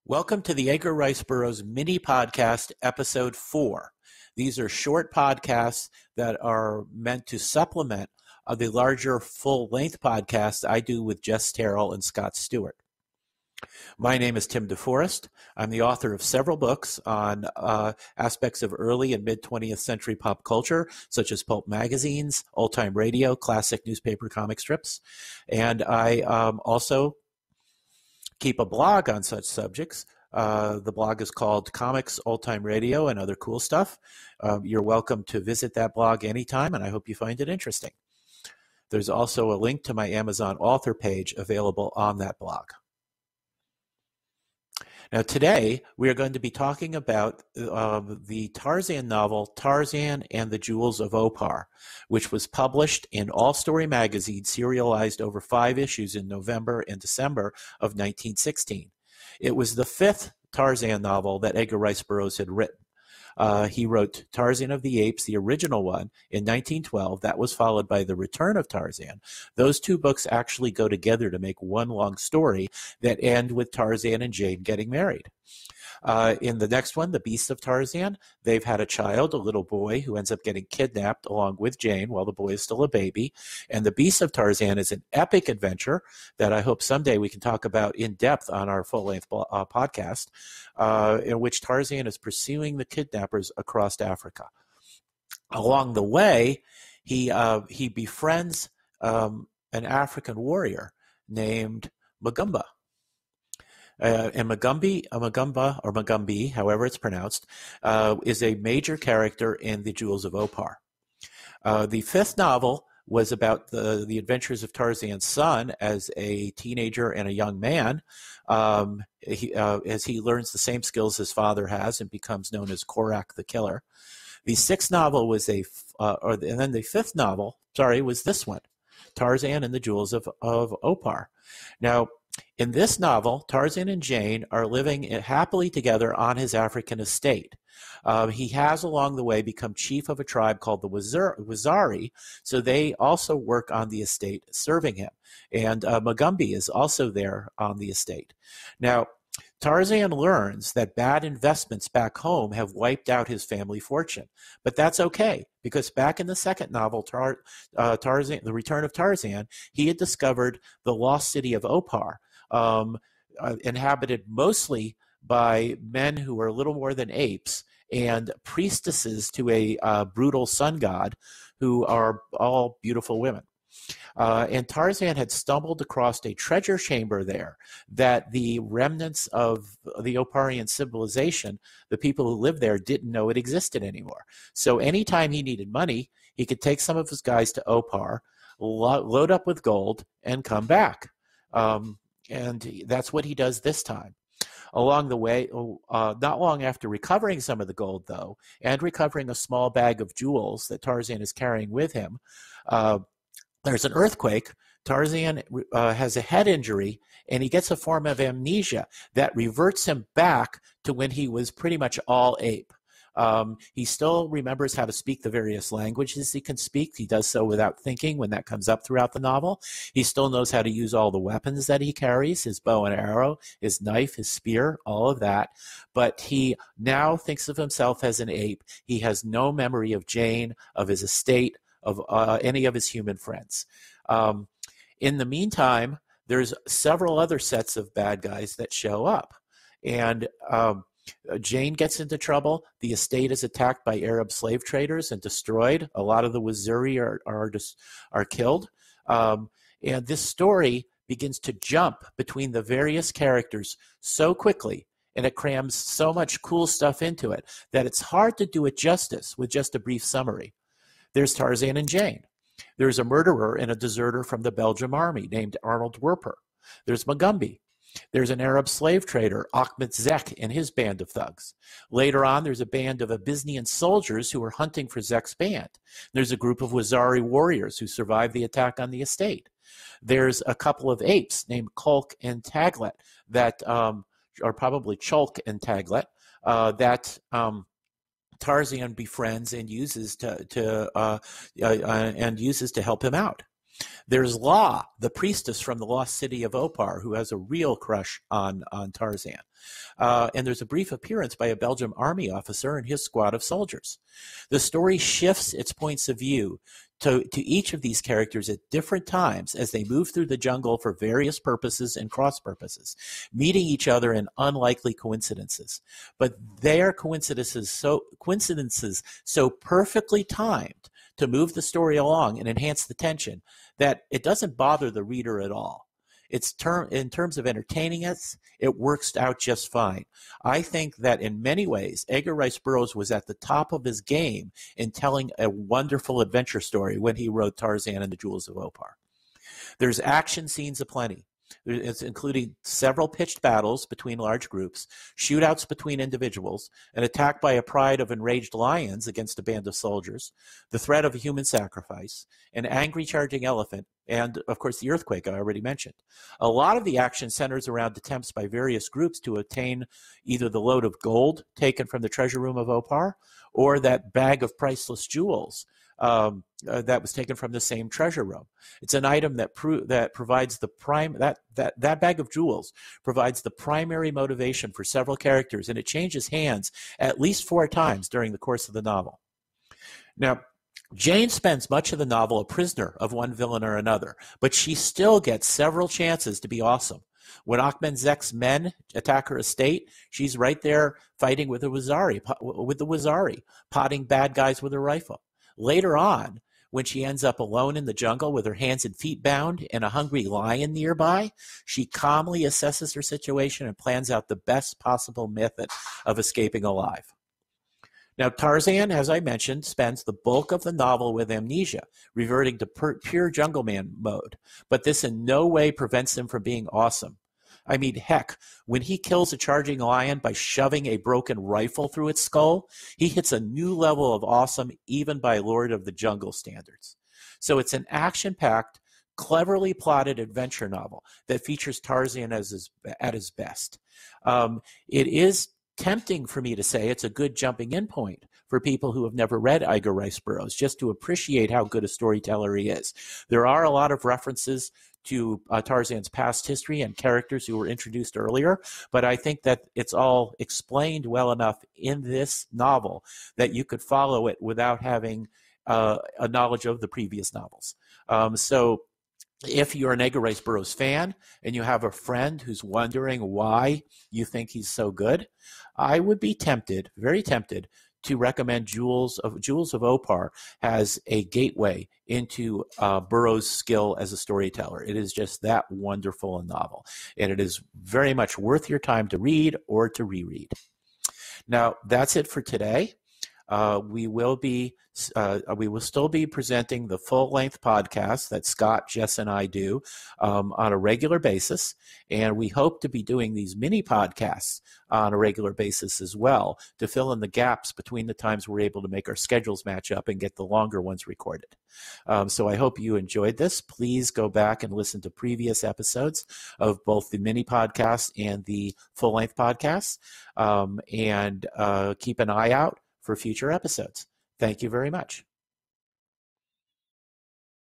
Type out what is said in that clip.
Welcome to the Edgar Rice Burroughs mini podcast, episode 4. These are short podcasts that are meant to supplement the larger full-length podcasts I do with Jess Terrell and Scott Stewart. My name is Tim DeForest. I'm the author of several books on aspects of early and mid-20th century pop culture, such as pulp magazines, old-time radio, classic newspaper comic strips. And I also keep a blog on such subjects. The blog is called Comics, Old Time Radio, and Other Cool Stuff. You're welcome to visit that blog anytime, and I hope you find it interesting. There's also a link to my Amazon author page available on that blog. Now today, we are going to be talking about the Tarzan novel, Tarzan and the Jewels of Opar, which was published in All Story magazine, serialized over 5 issues in November and December of 1916. It was the 5th Tarzan novel that Edgar Rice Burroughs had written. He wrote Tarzan of the Apes, the original one, in 1912. That was followed by The Return of Tarzan. Those two books actually go together to make one long story that end with Tarzan and Jane getting married. In the next one, The Beast of Tarzan, they've had a child, a little boy, who ends up getting kidnapped along with Jane while the boy is still a baby. And The Beast of Tarzan is an epic adventure that I hope someday we can talk about in depth on our full-length podcast, in which Tarzan is pursuing the kidnappers across Africa. Along the way, he befriends an African warrior named Magumba. And Magumba, however it's pronounced, is a major character in the Jewels of Opar. The 5th novel was about the adventures of Tarzan's son as a teenager and a young man, as he learns the same skills his father has and becomes known as Korak the Killer. The 6th novel was and then the 5th novel, was this one, Tarzan and the Jewels of Opar. Now, in this novel, Tarzan and Jane are living happily together on his African estate. He has along the way become chief of a tribe called the Wazari, so they also work on the estate serving him. And Magumbi is also there on the estate. Now, Tarzan learns that bad investments back home have wiped out his family fortune. But that's okay, because back in the 2nd novel, Tarzan, The Return of Tarzan, he had discovered the lost city of Opar, inhabited mostly by men who were little more than apes and priestesses to a brutal sun god who are all beautiful women. And Tarzan had stumbled across a treasure chamber there that the remnants of the Oparian civilization, the people who lived there, didn't know it existed anymore. So anytime he needed money, he could take some of his guys to Opar, load up with gold, and come back. And that's what he does this time. Along the way, not long after recovering some of the gold, though, and recovering a small bag of jewels that Tarzan is carrying with him, there's an earthquake. Tarzan has a head injury, and he gets a form of amnesia that reverts him back to when he was pretty much all ape. He still remembers how to speak the various languages he can speak. He does so without thinking when that comes up throughout the novel. He still knows how to use all the weapons that he carries, his bow and arrow, his knife, his spear, all of that. But he now thinks of himself as an ape. He has no memory of Jane, of his estate, of any of his human friends. In the meantime, there's several other sets of bad guys that show up. And Jane gets into trouble. The estate is attacked by Arab slave traders and destroyed. A lot of the Waziri are killed. And this story begins to jump between the various characters so quickly, and it crams so much cool stuff into it that it's hard to do it justice with just a brief summary. There's Tarzan and Jane. There's a murderer and a deserter from the Belgian army named Arnold Werper. There's Magumbi. There's an Arab slave trader, Ahmed Zek, and his band of thugs. Later on, there's a band of Abyssinian soldiers who are hunting for Zek's band. There's a group of Wazari warriors who survived the attack on the estate. There's a couple of apes named Kulk and Taglet that are probably Chulk and Taglet that Tarzan befriends and uses to help him out. There's La, the priestess from the lost city of Opar, who has a real crush on Tarzan. And there's a brief appearance by a Belgian army officer and his squad of soldiers. The story shifts its points of view to each of these characters at different times as they move through the jungle for various purposes and cross purposes, meeting each other in unlikely coincidences. But they are coincidences so perfectly timed to move the story along and enhance the tension that it doesn't bother the reader at all. In terms of entertaining us, it works out just fine. I think that in many ways, Edgar Rice Burroughs was at the top of his game in telling a wonderful adventure story when he wrote Tarzan and the Jewels of Opar. There's action scenes aplenty. It's including several pitched battles between large groups, shootouts between individuals, an attack by a pride of enraged lions against a band of soldiers, the threat of a human sacrifice, an angry charging elephant, and, of course, the earthquake I already mentioned. A lot of the action centers around attempts by various groups to obtain either the load of gold taken from the treasure room of Opar or that bag of priceless jewels that was taken from the same treasure room. It's an item that provides the that bag of jewels provides the primary motivation for several characters, and it changes hands at least 4 times during the course of the novel. Now, Jane spends much of the novel a prisoner of one villain or another, but she still gets several chances to be awesome. When Akhmedzek's men attack her estate, she's right there fighting with the Wazari, potting bad guys with her rifle. Later on, when she ends up alone in the jungle with her hands and feet bound and a hungry lion nearby, she calmly assesses her situation and plans out the best possible method of escaping alive. Now, Tarzan, as I mentioned, spends the bulk of the novel with amnesia, reverting to pure jungle man mode, but this in no way prevents him from being awesome. I mean, heck, when he kills a charging lion by shoving a broken rifle through its skull, he hits a new level of awesome even by Lord of the Jungle standards. So it's an action-packed, cleverly plotted adventure novel that features Tarzan at his best. It is tempting for me to say it's a good jumping in point for people who have never read Edgar Rice Burroughs, just to appreciate how good a storyteller he is. There are a lot of references to Tarzan's past history and characters who were introduced earlier, but I think that it's all explained well enough in this novel that you could follow it without having a knowledge of the previous novels. So if you're an Edgar Rice Burroughs fan and you have a friend who's wondering why you think he's so good, I would be tempted, very tempted, to recommend Jewels of Opar as a gateway into Burroughs' skill as a storyteller. It is just that wonderful a novel, and it is very much worth your time to read or to reread. Now, that's it for today. We will still be presenting the full-length podcast that Scott, Jess, and I do on a regular basis, and we hope to be doing these mini podcasts on a regular basis as well to fill in the gaps between the times we're able to make our schedules match up and get the longer ones recorded. So I hope you enjoyed this. Please go back and listen to previous episodes of both the mini podcasts and the full-length podcasts, and keep an eye out for future episodes. Thank you very much.